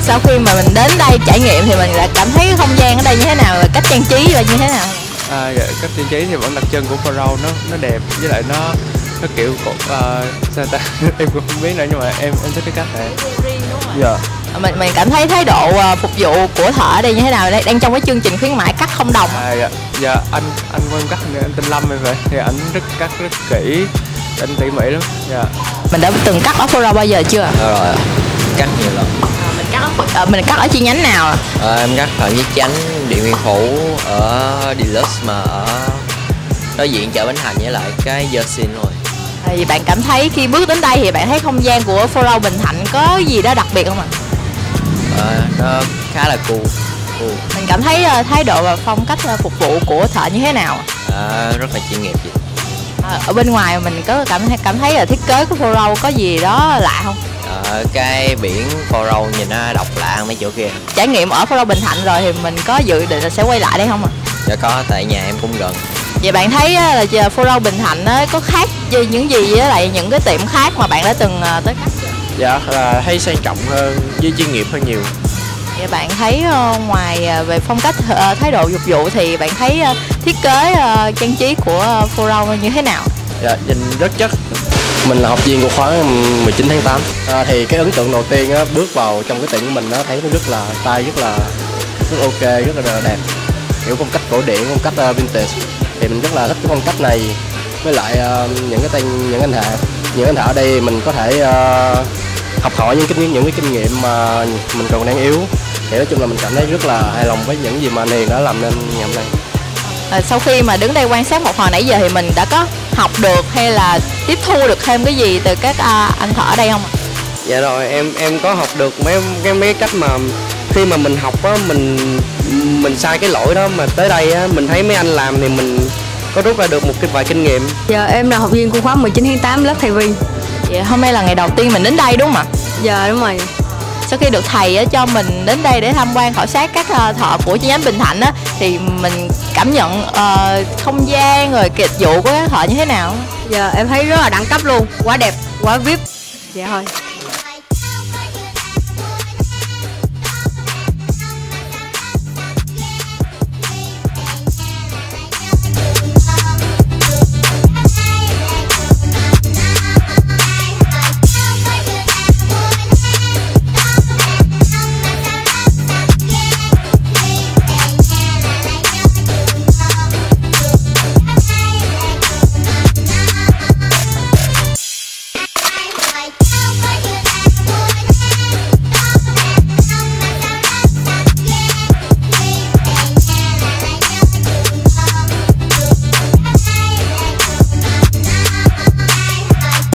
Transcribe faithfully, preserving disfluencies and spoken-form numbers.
Sau khi mà mình đến đây trải nghiệm thì mình lại cảm thấy không gian ở đây như thế nào, cách trang trí và như thế nào? À, dạ, cách trang trí thì vẫn đặc trưng của Foro, nó nó đẹp, với lại nó nó kiểu uh, sao ta em cũng không biết nữa, nhưng mà em em thích cái cách này. Dạ. Mình mình cảm thấy thái độ uh, phục vụ của thợ ở đây như thế nào? Đây đang trong cái chương trình khuyến mãi cắt không đồng. À, dạ, dạ anh anh quen cắt anh tên Lâm em vậy, thì anh rất cắt rất kỹ, anh tỉ mỉ lắm. Dạ. Mình đã từng cắt ở Foro bao giờ chưa? Ờ, rồi, cắt nhiều lần. À, mình cắt ở, uh, mình cắt ở chi nhánh nào à? À, em cắt Phạm Viết Chánh, Điện Biên Phủ, ở Deluxe mà ở đối diện chợ Bến Thành với lại cái Jersin rồi. À, vì bạn cảm thấy khi bước đến đây thì bạn thấy không gian của Foro Bình Thạnh có gì đó đặc biệt không ạ? À, nó khá là cool. cool. Mình cảm thấy uh, thái độ và phong cách uh, phục vụ của thợ như thế nào? À, rất là chuyên nghiệp chị. À, ở bên ngoài mình có cảm thấy cảm thấy là thiết kế của Foro có gì đó lạ không? À, cái biển Foro nhìn nó độc lạ hơn mấy chỗ kia. Trải nghiệm ở Foro Bình Thạnh rồi thì mình có dự định là sẽ quay lại đây không ạ? Dạ có, tại nhà em cũng gần. Vậy bạn thấy là Foro Bình Thạnh có khác với những gì với lại những cái tiệm khác mà bạn đã từng tới cắt chưa? Dạ, là thấy sang trọng hơn, với chuyên nghiệp hơn nhiều. Vậy bạn thấy ngoài về phong cách thái độ phục vụ thì bạn thấy thiết kế trang trí của Foro như thế nào? Dạ, nhìn rất chất. Mình là học viên của khóa mười chín tháng tám. À, thì cái ấn tượng đầu tiên á, bước vào trong cái tiệm của mình nó thấy nó rất là style, rất là rất ok, rất là đẹp. Kiểu phong cách cổ điển, phong cách uh, vintage. Thì mình rất là thích cái phong cách này. Với lại uh, những cái tên những anh thợ, những anh thợ ở đây mình có thể uh, học hỏi những kinh những cái kinh nghiệm mà mình còn đang yếu. Thì nói chung là mình cảm thấy rất là hài lòng với những gì mà anh Hiền đã làm nên ngày hôm nay. À, sau khi mà đứng đây quan sát một hồi nãy giờ thì mình đã có học được hay là tiếp thu được thêm cái gì từ các à, anh thợ ở đây không ạ? Dạ rồi, em em có học được mấy cái mấy cái cách mà khi mà mình học á, mình mình sai cái lỗi đó mà tới đây á, mình thấy mấy anh làm thì mình có rút ra được một cái vài kinh nghiệm. Dạ em là học viên của khóa mười chín tháng tám lớp thầy Vi. Vậy hôm nay là ngày đầu tiên mình đến đây đúng không ạ? Dạ đúng rồi. Sau khi được thầy cho mình đến đây để tham quan khảo sát các thợ của chi nhánh Bình Thạnh á, thì mình cảm nhận uh, không gian rồi dịch vụ của các thợ như thế nào? Dạ em thấy rất là đẳng cấp luôn, quá đẹp, quá vi ai pi. Dạ thôi.